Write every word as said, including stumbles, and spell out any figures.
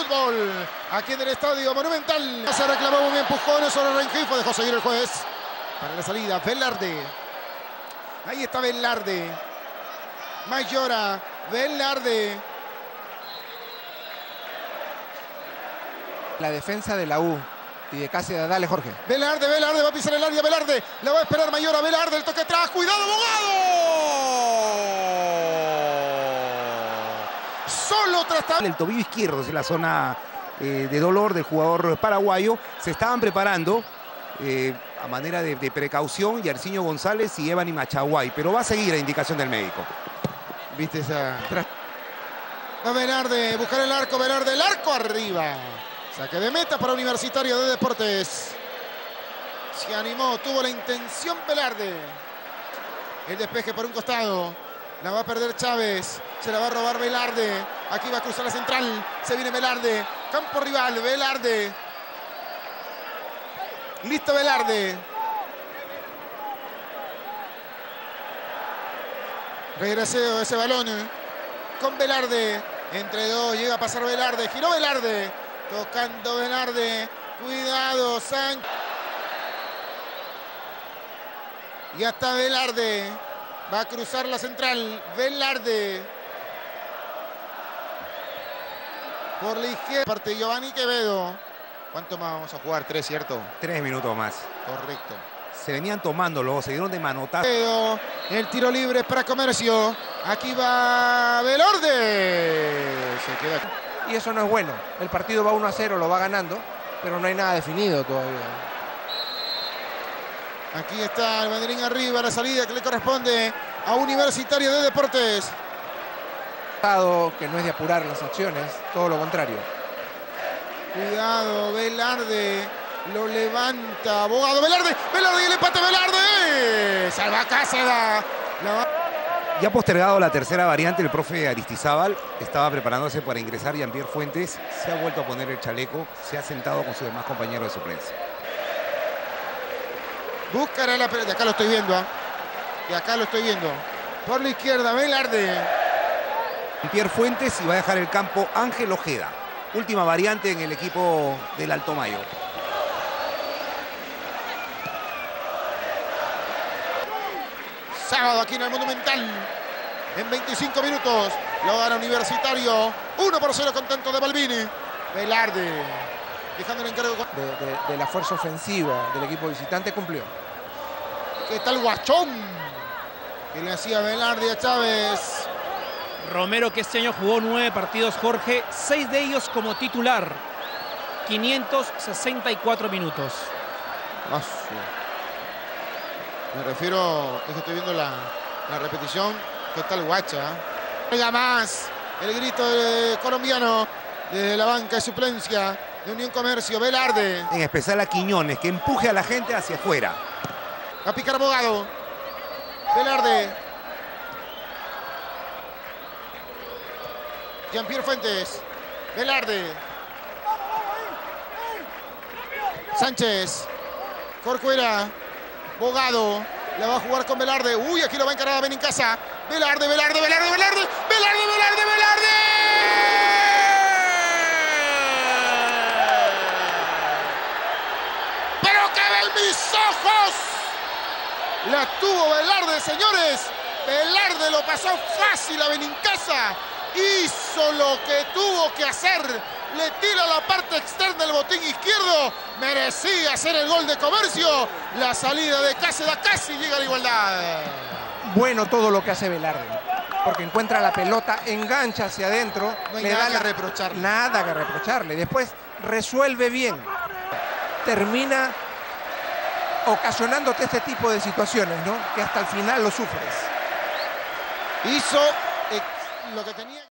fútbol aquí en el Estadio Monumental. Se reclamó un empujón sobre Rengifo, dejó seguir el juez. Para la salida, Velarde. Ahí está Velarde. Mayora, Velarde. La defensa de la U y de Cáceres. Dale, Jorge. Velarde, Velarde va a pisar el área, Velarde. La va a esperar Mayora, Velarde, el toque atrás. ¡Cuidado, Bogado! Solo tras el tobillo izquierdo, es la zona eh, de dolor del jugador paraguayo. Se estaban preparando eh, a manera de, de precaución Yarciño González y Evany Machaguay, pero va a seguir a indicación del médico. ¿Viste esa? Va Velarde, buscar el arco, Velarde, el arco arriba. Saque de meta para Universitario de Deportes. Se animó, tuvo la intención Velarde. El despeje por un costado. La va a perder Chávez. Se la va a robar Velarde. Aquí va a cruzar la central. Se viene Velarde. Campo rival, Velarde. Listo Velarde. Regreseo ese balón con Velarde. Entre dos, llega a pasar Velarde. Giró Velarde. Tocando Velarde. Cuidado, Sánchez. Y hasta Velarde. Va a cruzar la central. Velarde. Por la izquierda. Parte Giovanni Quevedo. ¿Cuánto más vamos a jugar? Tres, ¿cierto? Tres minutos más. Correcto. Se venían tomando, luego se dieron de manotazo. El tiro libre para Comercio. Aquí va Velarde. Se queda. Y eso no es bueno. El partido va uno a cero, lo va ganando, pero no hay nada definido todavía. Aquí está el banderín arriba, la salida que le corresponde a Universitario de Deportes. Que no es de apurar las acciones, todo lo contrario. Cuidado, Velarde. Lo levanta. Bogado, Velarde. Velarde y el empate, Velarde. Salva Cáceres. La... Ya postergado la tercera variante, el profe Aristizábal estaba preparándose para ingresar. Jean-Pierre Fuentes se ha vuelto a poner el chaleco, se ha sentado con sus demás compañeros de suplencia. Buscará la pelota. De acá lo estoy viendo. ¿eh? De acá lo estoy viendo. Por la izquierda, Velarde. Jean-Pierre Fuentes y va a dejar el campo Ángel Ojeda. Última variante en el equipo del Alto Mayo. Sábado aquí en el Monumental. En veinticinco minutos lo gana Universitario. uno por cero con tanto de Balbini. Velarde. Dejando el encargo. De, de, de la fuerza ofensiva del equipo visitante cumplió. ¿Qué tal Guachón? Que le hacía Velarde a Chávez. Romero, que este año jugó nueve partidos, Jorge, seis de ellos como titular. quinientos sesenta y cuatro minutos. Ah, sí. Me refiero, es que estoy viendo la, la repetición. ¿Qué tal Guacha? Llega más el grito de colombiano desde la banca de suplencia de Unión Comercio. Velarde. En especial a Quiñones, que empuje a la gente hacia afuera. Va a picar Abogado. Velarde. Jean-Pierre Fuentes. Velarde. Sánchez. Corcuera. Bogado. La va a jugar con Velarde. Uy, aquí lo va a encarar a Benincasa. Velarde, Velarde, Velarde, Velarde. Velarde, Velarde, Velarde. ¡Pero que ven mis ojos! La tuvo Velarde, señores. Velarde lo pasó fácil a Benincasa. Hizo lo que tuvo que hacer. Le tira la parte externa del botín izquierdo. Merecía hacer el gol de Comercio. La salida de Cáceres casi llega a la igualdad. Bueno todo lo que hace Velarde. Porque encuentra la pelota, engancha hacia adentro. No hay le nada da que la... reprocharle. Nada que reprocharle. Después resuelve bien. Termina ocasionándote este tipo de situaciones, ¿no? Que hasta el final lo sufres. Hizo lo que tenía.